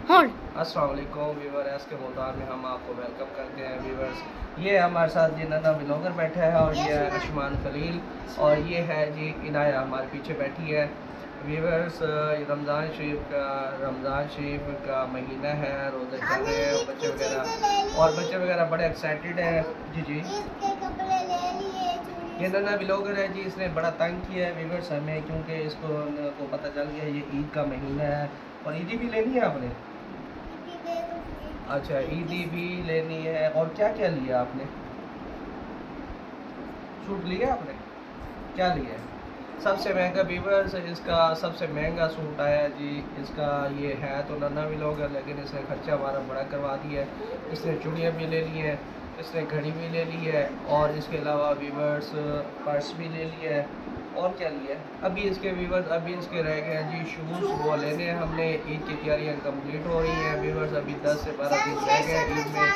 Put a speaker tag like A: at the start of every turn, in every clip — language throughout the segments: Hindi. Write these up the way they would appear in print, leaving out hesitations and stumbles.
A: अस्सलाम वालेकुम व्यूवर, एस के मुल्तान में हम आपको वेलकम करते हैं व्यूवर्स। ये हमारे साथ जी नन्ना ब्लॉगर बैठा है और ये है अशमान खलील और ये है जी इनाया हमारे पीछे बैठी है। व्यूवर्स, रमज़ान शरीफ का महीना है, रोज़े चल रहे हैं बच्चे वगैरह बड़े एक्साइटेड हैं। जी ये नन्ना ब्लॉगर है जी, इसने बड़ा तंग किया है व्यूवर्स हमें, क्योंकि इसको पता चल गया ये ईद का महीना है और ईदी भी लेनी है आपने। अच्छा, ईदी भी लेनी है। और क्या क्या लिया आपने? सूट लिया आपने? क्या लिया? सबसे महंगा व्यूवर्स, इसका सबसे महंगा सूट आया जी। इसका ये है तो नन्ना ब्लॉगर, लेकिन इसने खर्चा हमारा बड़ा करवा दिया है। इसने चूड़ियाँ भी ले ली हैं, इसने घड़ी भी ले ली है और इसके अलावा व्यूवर्स पर्स भी ले लिया है। और क्या लिया है? अभी इसके व्यूवर्स अभी इसके रह गए हैं जी शूज़, वो लेने हैं हमने। ईद की तैयारियां कंप्लीट हो रही हैं व्यूवर्स, अभी 10 से 12 दिन रह गए ईद में।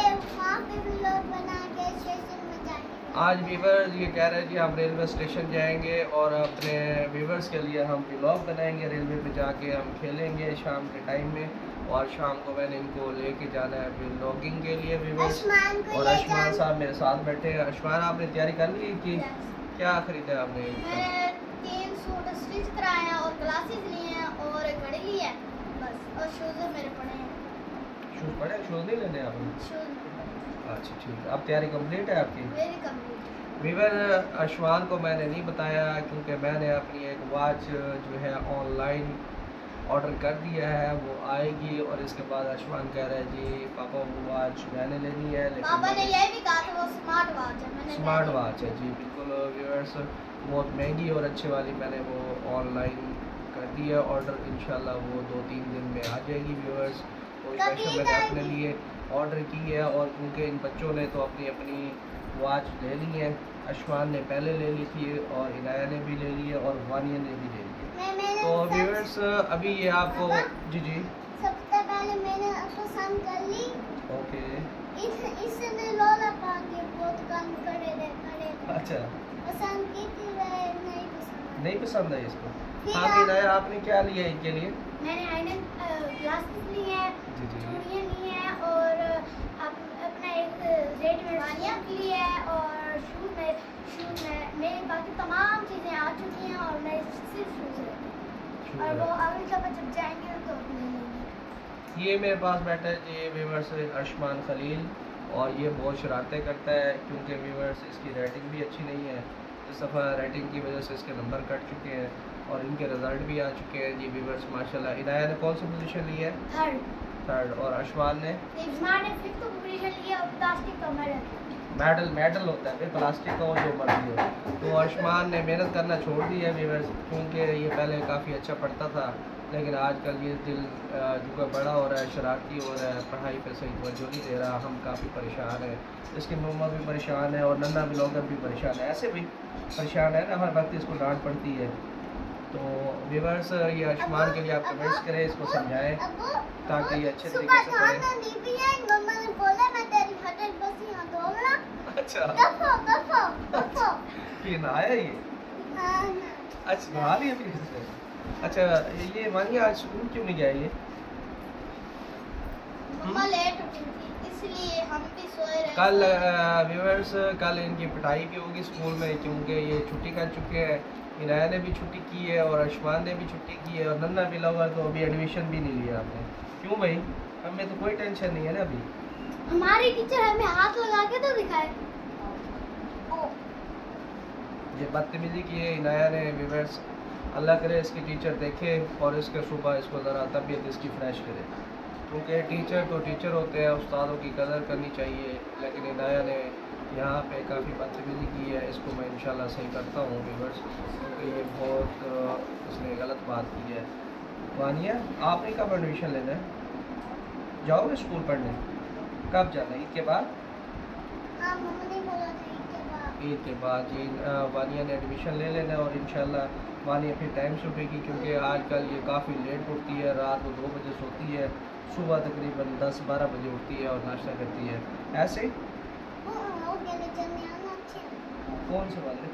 A: आज व्यूवर्स ये कह रहे हैं जी हम रेलवे स्टेशन जाएंगे और अपने व्यूवर्स के लिए हम व्लॉग बनाएंगे। रेलवे पे जाके हम खेलेंगे शाम के टाइम में, और शाम को मैंने इनको लेके जाना है व्लॉगिंग के लिए व्यूवर्स। और अशमान साहब मेरे साथ बैठे हैं। अशमान, आपने तैयारी कर ली कि क्या खरीदा आपने?
B: मैंने 3 सूट स्टिच कराए हैं और ग्लासेस लिए हैं और घड़ी ली है बस, और शूज मेरे पड़े हैं।
A: शूज़ पड़े? शूज़ नहीं लेने आपने?
B: शूज
A: अच्छा ठीक है, अब तैयारी कंप्लीट है आपकी?
B: मेरी कंप्लीट।
A: वीवर अशमान को मैंने नहीं बताया क्योंकि मैंने अपनी एक वॉच जो है ऑनलाइन ऑर्डर कर दिया है, वो आएगी। और इसके बाद अशमान कह रहा है जी पापा वो वॉच मैंने लेनी है, लेकिन
B: पापा ने ये भी कहा था वो स्मार्ट वॉच है। मैंने
A: स्मार्ट वॉच है जी, बिल्कुल व्यूअर्स, बहुत महंगी और अच्छे वाली मैंने वो ऑनलाइन कर दी है ऑर्डर। इंशाल्लाह वो 2-3 दिन में आ जाएगी व्यूअर्स। तो स्पेशल मैंने अपने लिए ऑर्डर की है, और क्योंकि इन बच्चों ने तो अपनी अपनी वॉच ले ली है। अशमान ने पहले ले ली थी और इनाया ने भी ले ली है और वानिया ने भी ले ली है। तो व्यूअर्स अभी ये आपको जी
B: सबसे पहले मैंने पसंद कर ली।
A: ओके,
B: इसने लोला पा के बहुत कम खड़े।
A: अच्छा
B: पसंद की थी,
A: नहीं पसंद है इसको। हाँ कि इनाया, आपने क्या लिया है इनके लिए?
B: मैंने आईने ग्लासेस लिए हैं, चूड़ियाँ ली हैं और अपना एक रेडीमेड वानिया ली है और शूज में मेरी बाकी तमाम चीज़ें आ चुकी हैं और मैं सिर्फ शूज है, और वो अगली दफ़ा जब जाएंगे तो ले लेंगे।
A: ये मेरे पास बैठा है जी व्यूअर्स अशमान खलील, और ये बहुत शरारतें करता है क्योंकि व्यूअर्स इसकी रेटिंग भी अच्छी नहीं है। इस दफ़ा रेटिंग की वजह से इसके नंबर कट चुके हैं और इनके रिज़ल्ट भी आ चुके हैं जी व्यूअर्स माशाल्लाह। इनाया ने कौन सी पोजीशन ली है? थर्ड। और अशमान ने?
B: फिफ्थ पोजीशन ली है और प्लास्टिक का
A: मेडल होता है, फिर प्लास्टिक का वो जो मर्जी हो। तो अशमान ने मेहनत करना छोड़ दी है व्यूअर्स, क्योंकि ये पहले काफ़ी अच्छा पढ़ता था, लेकिन आजकल ये दिल जो बड़ा हो रहा है, शरारती हो रहा है, पढ़ाई पे सही तवज्जो नहीं दे रहा। हम काफ़ी परेशान हैं, इसकी मम्मा भी परेशान है और नन्ना ब्लॉगर भी परेशान है, ऐसे भी परेशान है ना, हर वक्त इसको डांट पड़ती है। तो व्यूअर्स ये अशमान के लिए आप कमेंट्स करें, इसको समझाएं ताकि ये अच्छे तरीके से पढ़े। अच्छा ये नहाया ये? अच्छा नहा लिया फिर इससे? अच्छा ये मानिए आज स्कूल क्यों नहीं गया ये?
B: मम्मा लेट उठी थी इसलिए हम भी सोए रहे।
A: कल व्यूअर्स कल इनकी पिटाई भी होगी स्कूल में, क्योंकि ये छुट्टी कर चुके हैं। इनाया ने भी छुट्टी की है और अशमान ने भी छुट्टी की है, और नन्ना ब्लॉगर तो अभी एडमिशन भी नहीं लिया आपने। क्यों भाई? हमें तो कोई टेंशन नहीं है ना अभी।
B: हमारी टीचर हमें हाथ लगा के तो दिखाए।
A: ये बदतमीजी की है इनाया ने व्यूअर्स, अल्लाह करे इसकी टीचर देखे और इसके सुबह इसको ज़रा तबीयत इसकी फ्रेश करे, क्योंकि टीचर तो टीचर होते हैं, उस्तादों की कदर करनी चाहिए। लेकिन इनाया ने यहाँ पे काफ़ी बदतमीजी की है, इसको मैं इंशाल्लाह सही करता हूँ व्यूअर्स, क्योंकि ये बहुत इसने गलत बात की है। वानिया, आपने कब एडमिशन लेना है? जाओगे स्कूल पढ़ने? कब जाना है? ईद के बाद?
B: हाँ, मम्मा ने बोला था
A: ईद के बाद जी वानिया ने एडमिशन ले लेना, और इंशाल्लाह वानिया फिर टाइम से उठेगी, क्योंकि आजकल ये काफ़ी लेट उठती है, रात को 2 बजे सोती है, सुबह तकरीबन 10-12 बजे उठती है और नाश्ता करती है। ऐसे कौन से वाले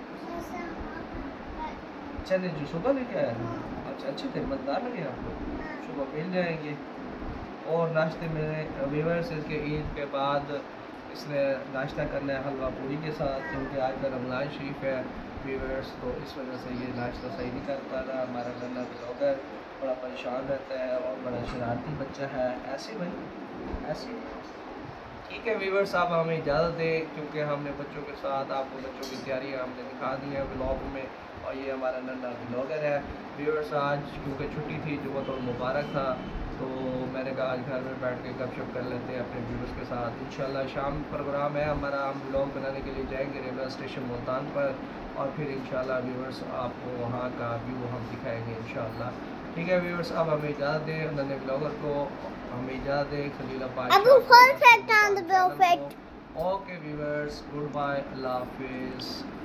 A: चने जो सुबह लेके आया? अच्छा अच्छे थे, मज़ेदार लगे आपको? सुबह मिल जाएंगे। और नाश्ते में व्यूअर्स इसके ईद के बाद इसने नाश्ता करना है हलवा पूरी के साथ, क्योंकि आज का रमज़ान शरीफ है व्यूअर्स, तो इस वजह से ये नाश्ता सही नहीं कर पा रहा। हमारा नन्हा ब्लॉगर बड़ा परेशान रहता है और बड़ा शरारती बच्चा है। ऐसे भाई ऐसे ठीक है व्यूअर्स, आप हमें इजाज़त दें, क्योंकि हमने बच्चों के साथ आपको बच्चों की तैयारियाँ हमने दिखा दी हैं व्लॉग में, और ये हमारा नन्हा ब्लॉगर है व्यूअर्स। आज क्योंकि छुट्टी थी, जुम्मतुल मुबारक था, तो मैंने कहा आज घर में बैठ के गपशप कर लेते हैं अपने व्यूअर्स के साथ। इंशाल्लाह शाम प्रोग्राम है हमारा, हम व्लॉग बनाने के लिए जाएंगे रेलवे स्टेशन मुल्तान पर, और फिर इंशाल्लाह व्यूअर्स आपको वहाँ का व्यू हम दिखाएंगे इंशाल्लाह। ठीक है व्यूअर्स, अब हमें इजाज़त दें, नन्हे ब्लॉगर को हमें इजाज़त दें, Khalil Abbas. Okay viewers, good bye, अल्लाह हाफिज़।